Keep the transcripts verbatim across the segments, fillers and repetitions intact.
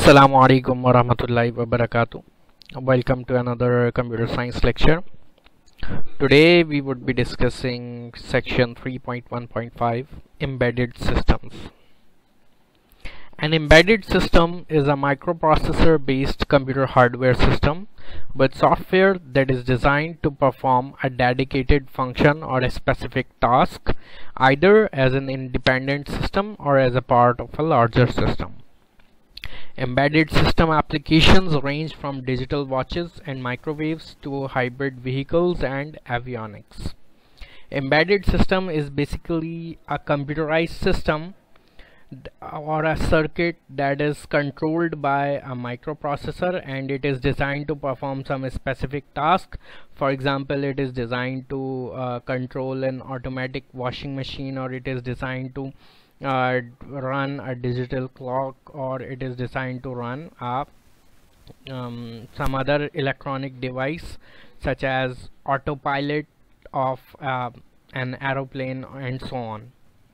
Assalamu alaikum wa rahmatullahi wa barakatuh. Welcome to another computer science lecture. Today we would be discussing section three point one point five, embedded systems. An embedded system is a microprocessor based computer hardware system with software that is designed to perform a dedicated function or a specific task, either as an independent system or as a part of a larger system. Embedded system applications range from digital watches and microwaves to hybrid vehicles and avionics. Embedded system is basically a computerized system or a circuit that is controlled by a microprocessor, and it is designed to perform some specific task. For example, it is designed to uh, control an automatic washing machine, or it is designed to Uh, run a digital clock, or it is designed to run a, um, some other electronic device such as autopilot of uh, an aeroplane and so on.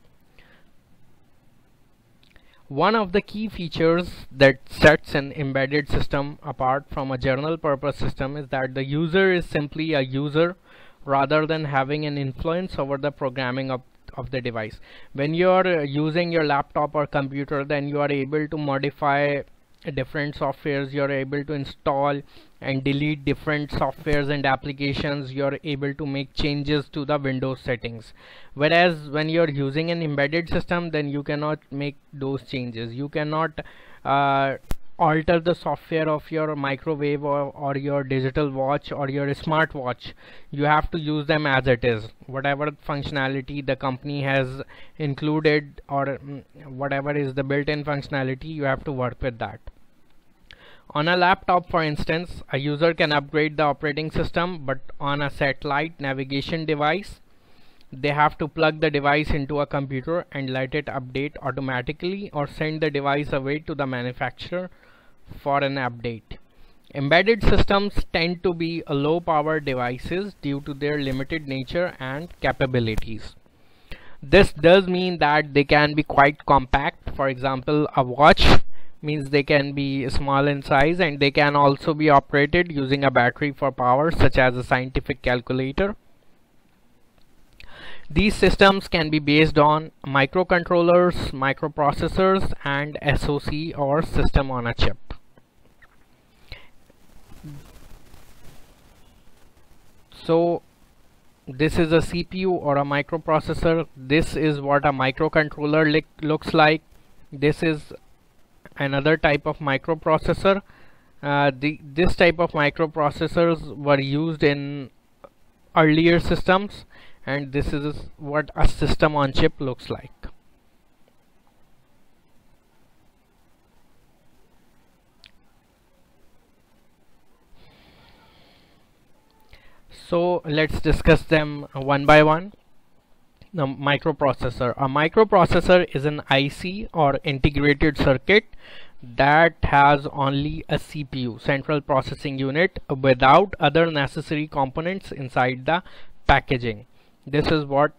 One of the key features that sets an embedded system apart from a general purpose system is that the user is simply a user rather than having an influence over the programming of of the device. When you are uh, using your laptop or computer, then you are able to modify different softwares, you are able to install and delete different softwares and applications, you are able to make changes to the Windows settings. Whereas when you are using an embedded system, then you cannot make those changes. You cannot uh, alter the software of your microwave or, or your digital watch or your smartwatch. You have to use them as it is. Whatever functionality the company has included, or mm, whatever is the built-in functionality, you have to work with that. On a laptop, for instance, a user can upgrade the operating system, but on a satellite navigation device, they have to plug the device into a computer and let it update automatically, or send the device away to the manufacturer for an update. Embedded systems tend to be low power devices due to their limited nature and capabilities. This does mean that they can be quite compact. For example, a watch means they can be small in size, and they can also be operated using a battery for power, such as a scientific calculator. These systems can be based on microcontrollers, microprocessors, and S O C, or system on a chip. So this is a C P U or a microprocessor. This is what a microcontroller looks like. This is another type of microprocessor. Uh, the, this type of microprocessors were used in earlier systems, and this is what a system on chip looks like. So let's discuss them one by one. The microprocessor. A microprocessor is an I C or integrated circuit that has only a C P U, central processing unit, without other necessary components inside the packaging. This is what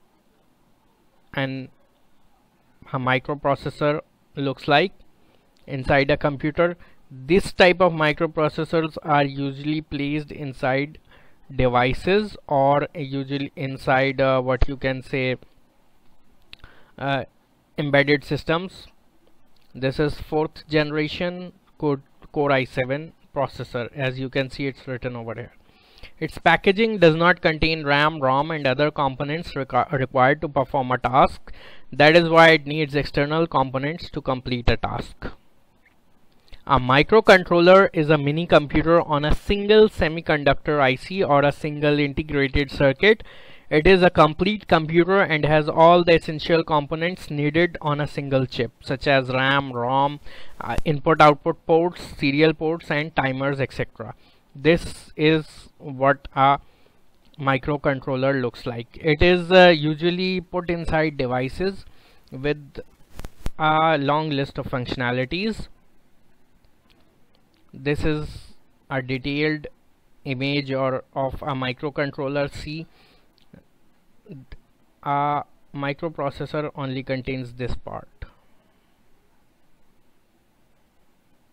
an a microprocessor looks like inside a computer. This type of microprocessors are usually placed inside devices, or usually inside uh, what you can say uh, embedded systems. This is fourth generation Core, Core i seven processor. As you can see, it's written over here. Its packaging does not contain RAM, ROM, and other components required to perform a task. That is why it needs external components to complete a task. A microcontroller is a mini computer on a single semiconductor I C or a single integrated circuit. It is a complete computer and has all the essential components needed on a single chip, such as RAM, ROM, uh, input-output ports, serial ports, and timers, et cetera. This is what a microcontroller looks like. It is uh, usually put inside devices with a long list of functionalities. This is a detailed image or of a microcontroller. See, a microprocessor only contains this part.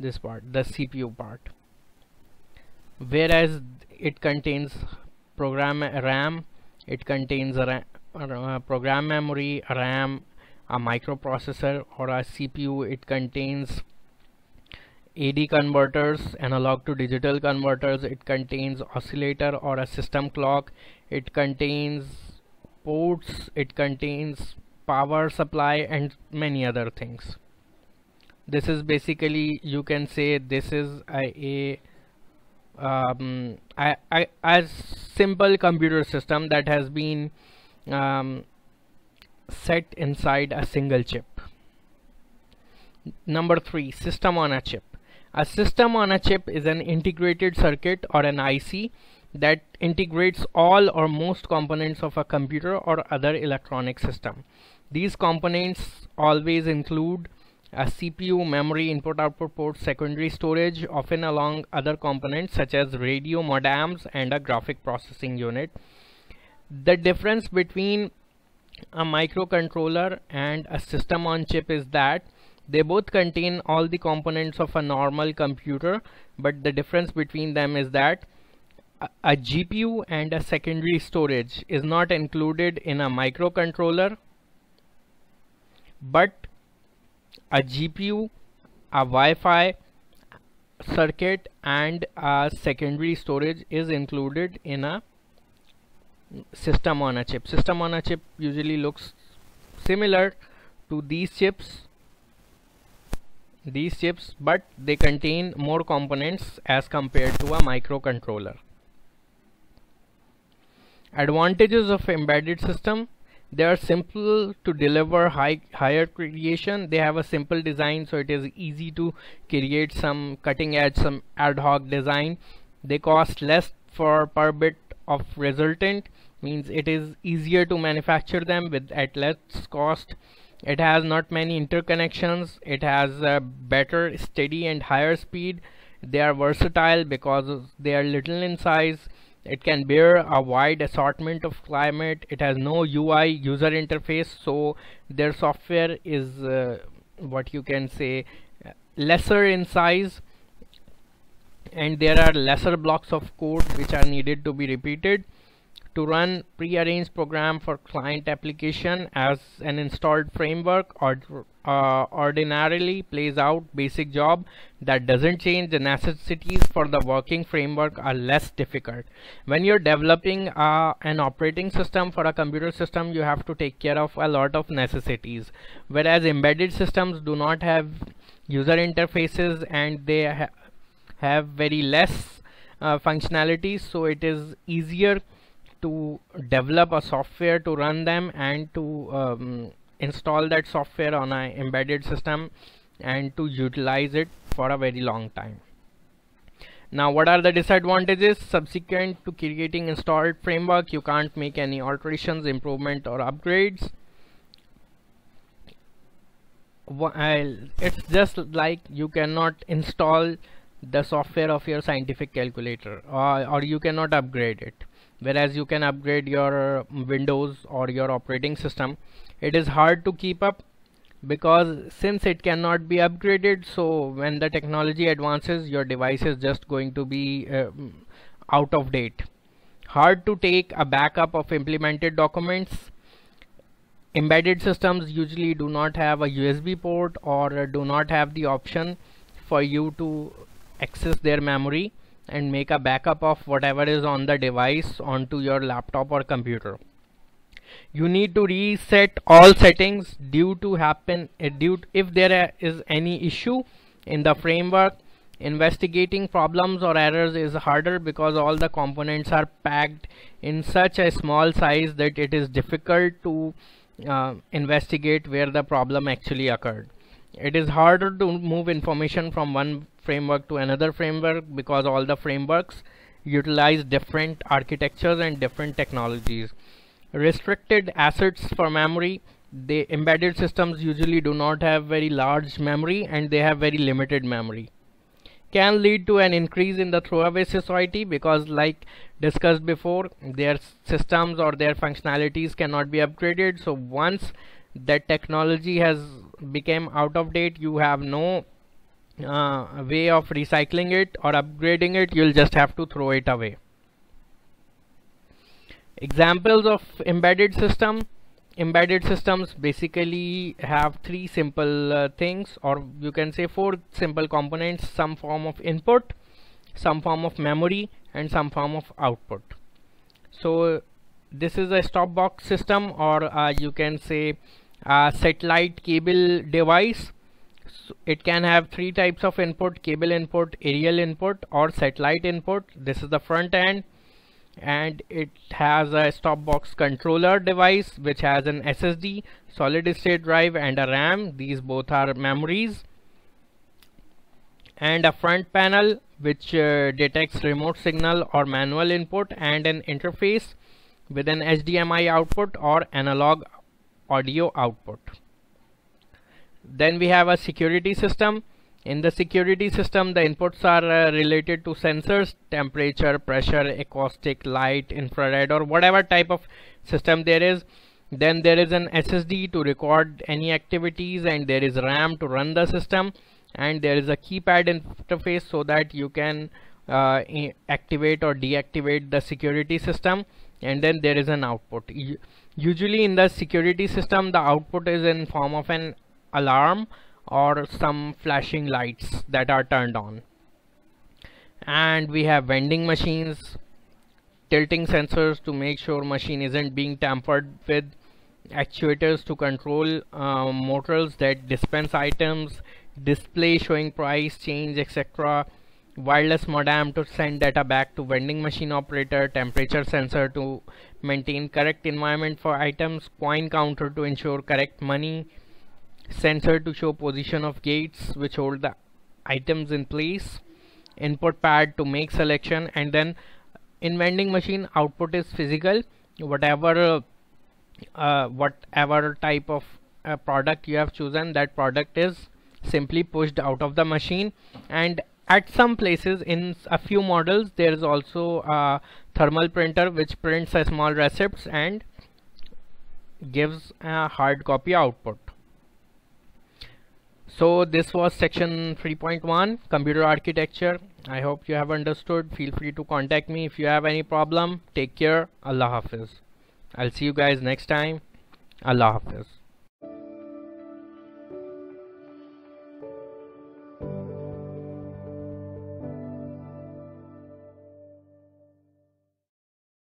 this part, the C P U part, whereas it contains program RAM, it contains a RAM, uh, program memory, a RAM, a microprocessor, or a C P U. It contains A D converters, analog to digital converters. It contains oscillator or a system clock. It contains ports. It contains power supply and many other things. This is basically, you can say, this is a, a um, I, I, a simple computer system that has been um, set inside a single chip. Number three, system on a chip. A system on a chip is an integrated circuit or an I C that integrates all or most components of a computer or other electronic system. These components always include a C P U, memory, input-output port, secondary storage, often along other components such as radio modems and a graphic processing unit. The difference between a microcontroller and a system on chip is that they both contain all the components of a normal computer, but the difference between them is that a, a G P U and a secondary storage is not included in a microcontroller, but a G P U, a Wi-Fi circuit, and a secondary storage is included in a system on a chip. System on a chip usually looks similar to these chips, these chips, but they contain more components as compared to a microcontroller. Advantages of embedded system: they are simple to deliver high higher creation. They have a simple design, so it is easy to create some cutting edge, some ad hoc design. They cost less for per bit of resultant, means it is easier to manufacture them with at less cost. It has not many interconnections. It has a better, steady and higher speed. They are versatile because they are little in size. It can bear a wide assortment of climate. It has no U I, user interface, so their software is uh, what you can say lesser in size, and there are lesser blocks of code which are needed to be repeated. To run pre-arranged program for client application as an installed framework or uh, ordinarily plays out basic job that doesn't change. The necessities for the working framework are less difficult. When you're developing uh, an operating system for a computer system, you have to take care of a lot of necessities, whereas embedded systems do not have user interfaces and they ha have very less uh, functionalities, so it is easier to develop a software to run them and to um, install that software on an embedded system and to utilize it for a very long time. Now, what are the disadvantages? Subsequent to creating installed framework, you can't make any alterations, improvement or upgrades. While it's just like you cannot install the software of your scientific calculator, or, or you cannot upgrade it. Whereas you can upgrade your Windows or your operating system. It is hard to keep up because since it cannot be upgraded, so when the technology advances, your device is just going to be uh, out of date. Hard to take a backup of implemented documents. Embedded systems usually do not have a U S B port or do not have the option for you to access their memory and make a backup of whatever is on the device onto your laptop or computer. You need to reset all settings due to happen uh, due to, if there is any issue in the framework. Investigating problems or errors is harder because all the components are packed in such a small size that it is difficult to uh, investigate where the problem actually occurred. It is harder to move information from one framework to another framework because all the frameworks utilize different architectures and different technologies. Restricted assets for memory. The embedded systems usually do not have very large memory and they have very limited memory. Can lead to an increase in the throwaway society because, like discussed before, their systems or their functionalities cannot be upgraded. So once that technology has become out of date, you have no uh, way of recycling it or upgrading it, you'll just have to throw it away. Examples of embedded system. Embedded systems basically have three simple uh, things, or you can say four simple components: some form of input, some form of memory, and some form of output. So this is a stop box system, or uh, you can say a satellite cable device. So it can have three types of input: cable input, aerial input, or satellite input. This is the front end, and it has a stop box controller device which has an S S D, solid state drive, and a RAM. These both are memories. And a front panel which uh, detects remote signal or manual input, and an interface with an H D M I output or analog audio output. Then we have a security system. In the security system, the inputs are uh, related to sensors: temperature, pressure, acoustic, light, infrared, or whatever type of system there is. Then there is an S S D to record any activities, and there is RAM to run the system, and there is a keypad interface so that you can uh, activate or deactivate the security system. And then there is an output. U usually in the security system, the output is in form of an alarm or some flashing lights that are turned on. And we have vending machines, tilting sensors to make sure machine isn't being tampered with, actuators to control uh, motors that dispense items, display showing price change, et cetera, wireless modem to send data back to vending machine operator, temperature sensor to maintain correct environment for items, coin counter to ensure correct money, sensor to show position of gates which hold the items in place, input pad to make selection. And then in vending machine, output is physical. Whatever uh, whatever type of uh, product you have chosen, that product is simply pushed out of the machine. And at some places, in a few models, there is also a thermal printer which prints a small receipts and gives a hard copy output. So this was section three point one, computer architecture. I hope you have understood. Feel free to contact me if you have any problem. Take care. Allah Hafiz. I'll see you guys next time. Allah Hafiz.